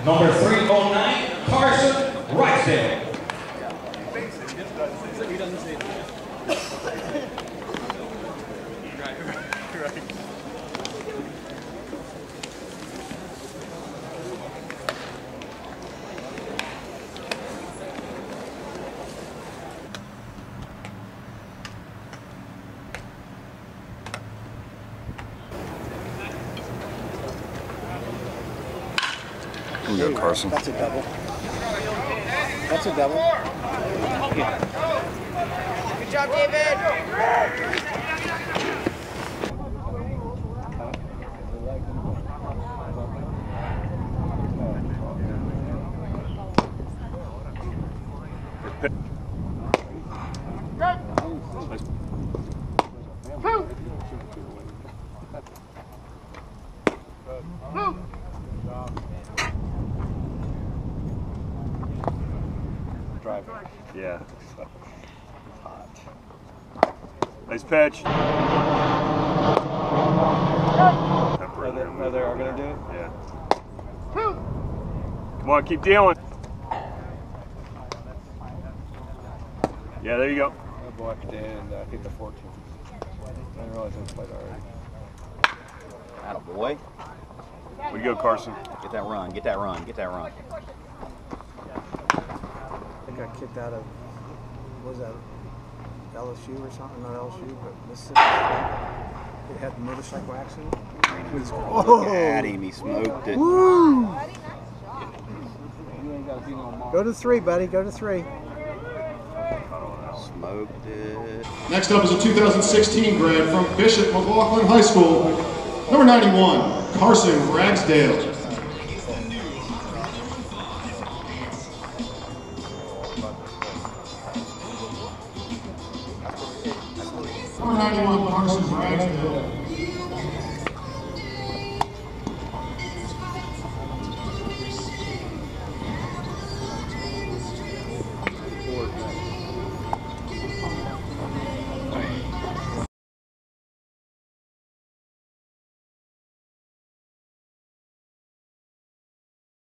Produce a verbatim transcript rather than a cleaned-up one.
Number three oh nine, Carson Ragsdale. He doesn't say that. Right, right, right. We got Carson. That's a double. That's a double. Yeah. Good job, David. Drive. Yeah. Hot. Nice pitch. Oh, they, oh, they are going to do it? Yeah. Come on, keep dealing. Yeah, there you go. Oh boy, and uh, I think the fourteen. I didn't realize it was played already. Attaboy. Way to go, Carson. Get that run, get that run, get that run. I got kicked out of, what was that, L S U or something? Not L S U, but Mississippi State. They had the motorcycle accident. Look at him, he smoked it. Woo! Go to three, buddy, go to three. Smoked it. Next up is a two thousand sixteen grad from Bishop McLaughlin High School, number ninety-one, Carson Ragsdale. Number ninety-one, Carson Ragsdale.